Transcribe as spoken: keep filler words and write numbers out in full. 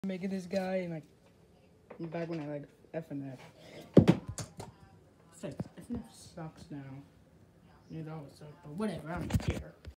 Making this guy and like back when I like F N F. It's like F N F sucks now. It always sucked, but whatever. I don't care.